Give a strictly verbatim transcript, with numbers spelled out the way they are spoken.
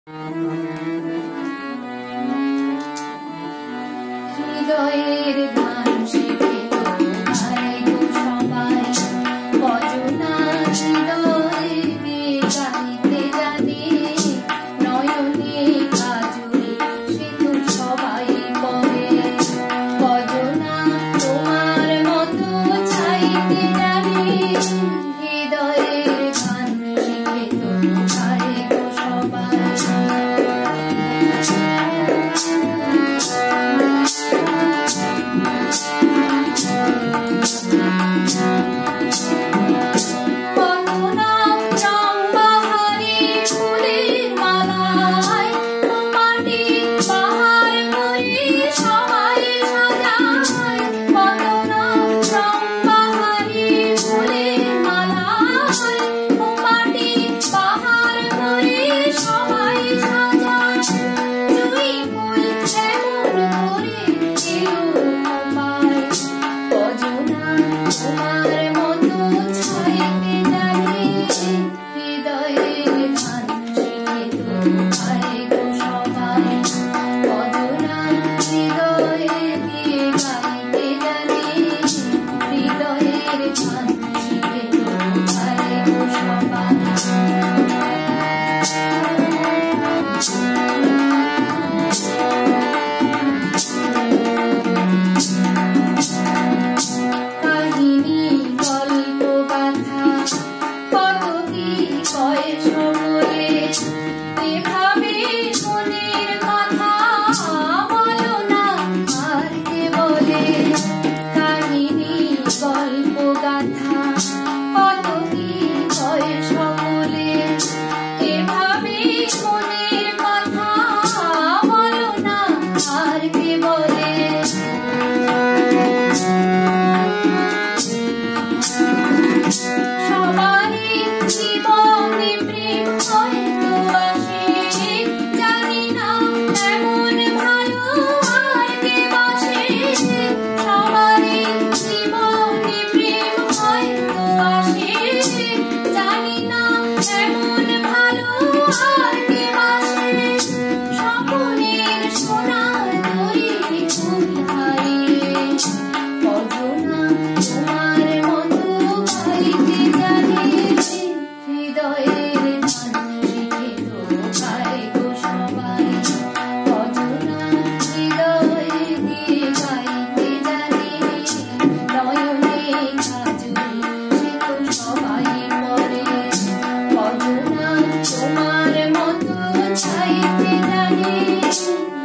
হৃদয়ের গান শিখে তো গায় গো সবাই, ভজনা হৃদয়ে দিয়ে গাইতে জানে, নয়নে কাজলে সে তো সবাই পড়ে, ভজনা তোমার মতো চাইতে জানে, হৃদয়ের গান শিখে তো গায় গো সবাই। তোমার মতো চাইতে জানি।